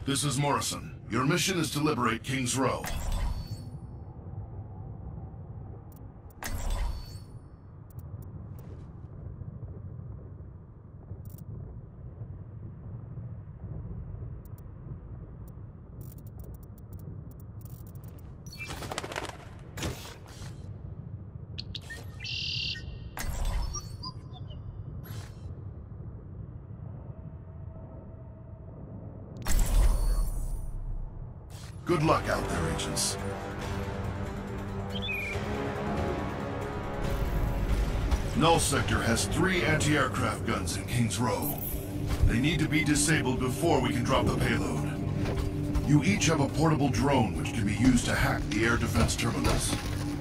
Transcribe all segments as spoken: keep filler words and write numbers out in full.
This is Morrison. Your mission is to liberate King's Row. Good luck out there, agents. Null Sector has three anti-aircraft guns in King's Row. They need to be disabled before we can drop the payload. You each have a portable drone which can be used to hack the air defense terminals.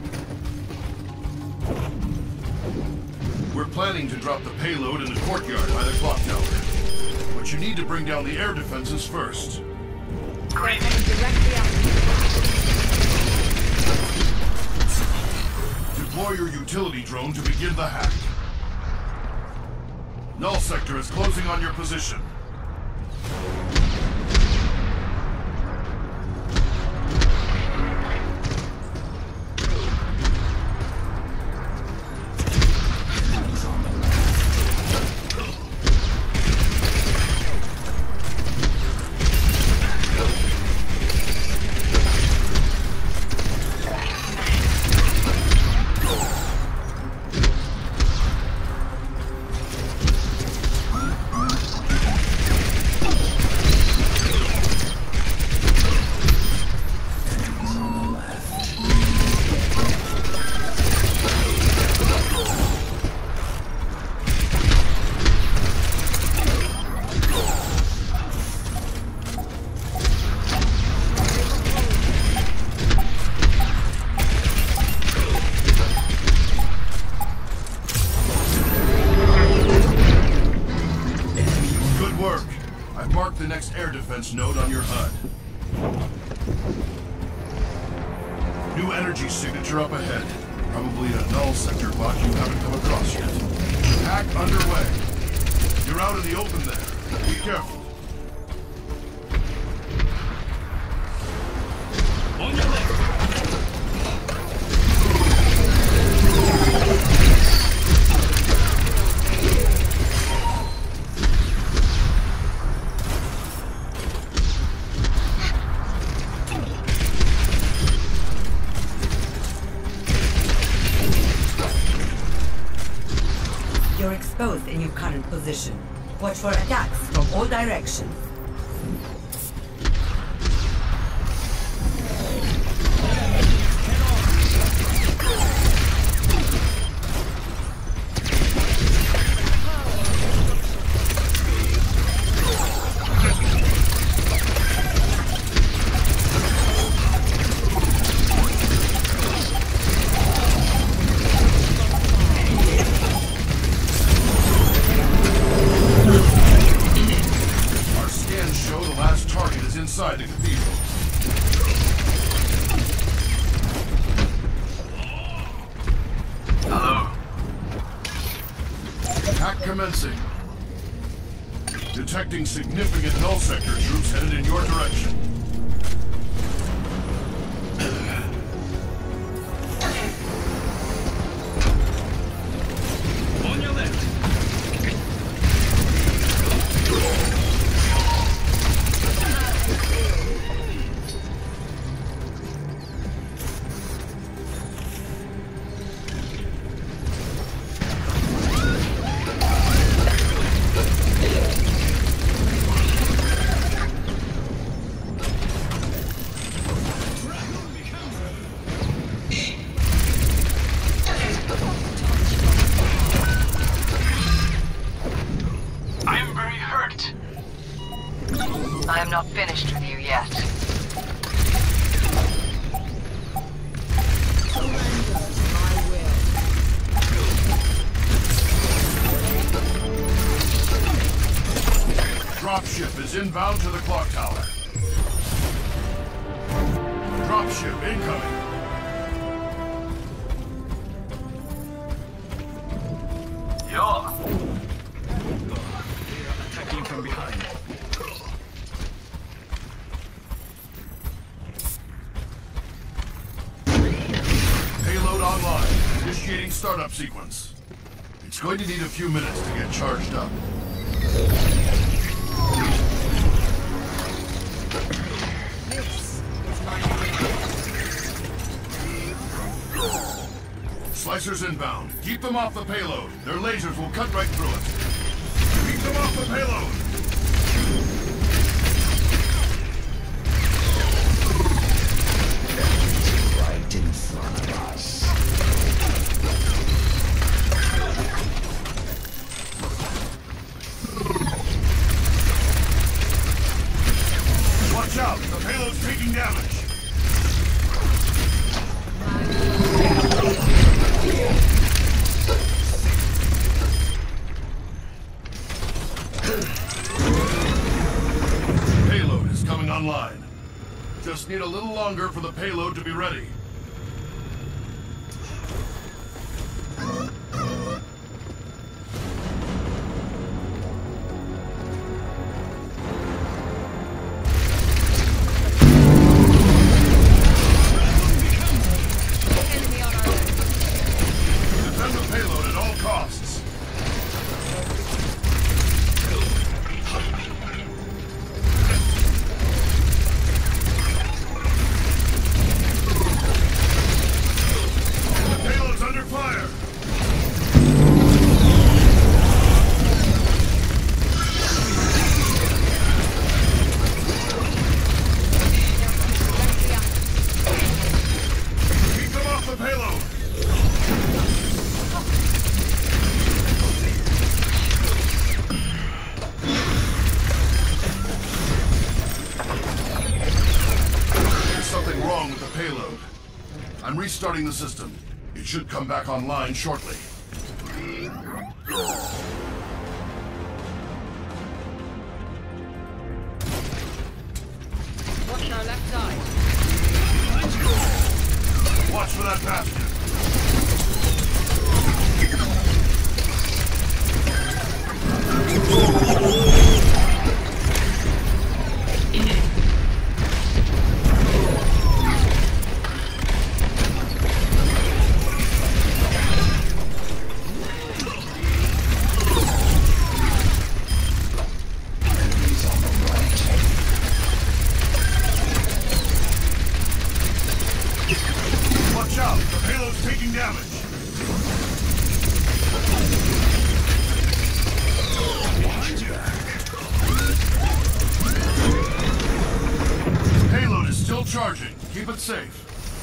We're planning to drop the payload in the courtyard by the clock tower. But you need to bring down the air defenses first. Great. Directly out. Deploy your utility drone to begin the hack. Null Sector is closing on your position. The next air defense node on your H U D. New energy signature up ahead. Probably a Null Sector bot you haven't come across yet. Hack underway. You're out in the open there. Be careful. On your left. You're exposed in your current position. Watch for attacks from all directions. Inside the cathedral. Hello. Hack commencing. Detecting significant Null Sector troops headed in your direction. On your left. I am not finished with you yet. Dropship is inbound to the clock tower. Dropship incoming. Yeah. They are attacking from behind. startup sequence. It's going to need a few minutes to get charged up. This is my Slicers inbound. Keep them off the payload. Their lasers will cut right through it. Keep them off the payload. Right in front of us. Watch out! The payload's taking damage. Payload is coming online. Just need a little longer for the payload to be ready. enemy on our left. Defend the payload at all costs. The payload's under fire. Keep them off the payload. There's something wrong with the payload. I'm restarting the system. It should come back online shortly. Watch our left side. Watch for that Bastion. Enemies on the right. Watch out! The payload's taking damage. Payload is still charging. Keep it safe.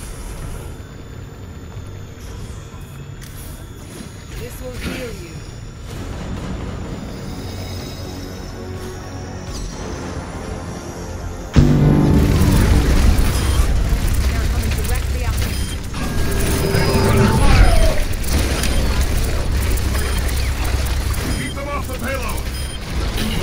This will heal you. They're coming directly at us. Keep them off the payload.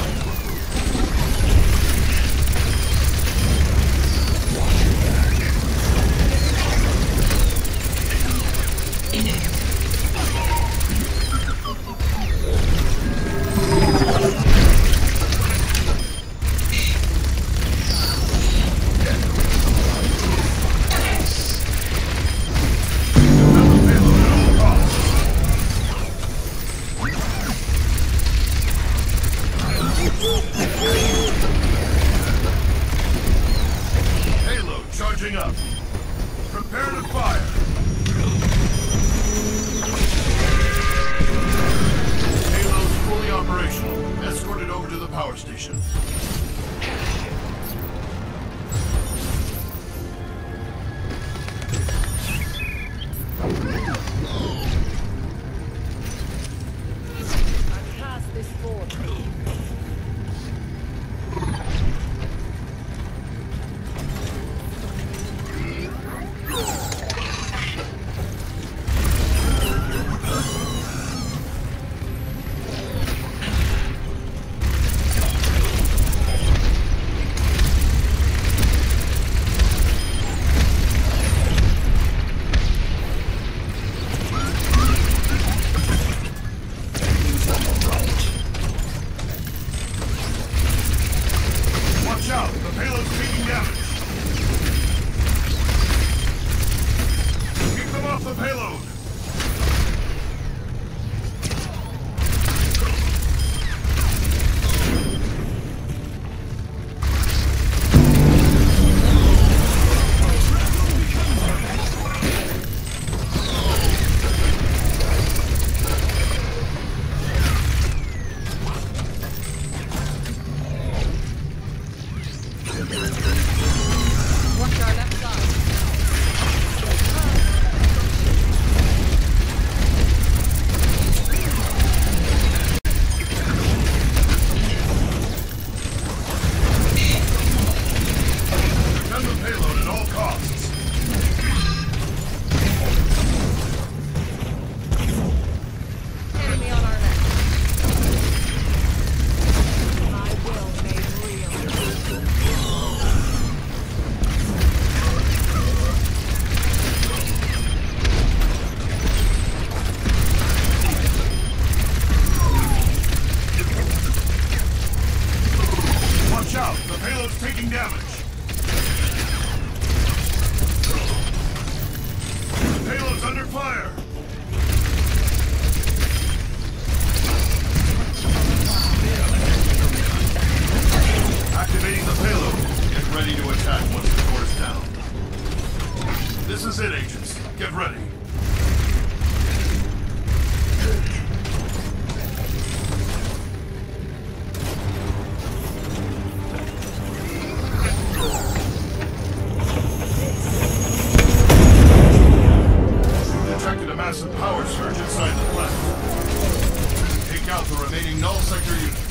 remaining null sector units.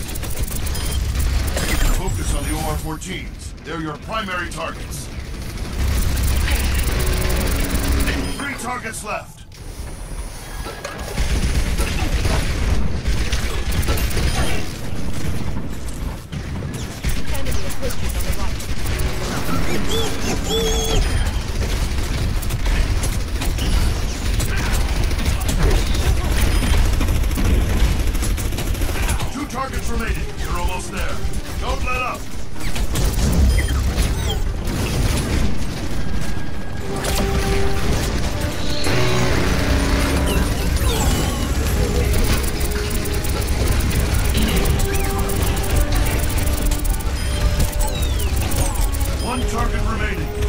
Focus on the O R fourteens. They're your primary targets. Three targets left. Enemy approaches on the right. Two targets remaining. You're almost there. Don't let up. One target remaining.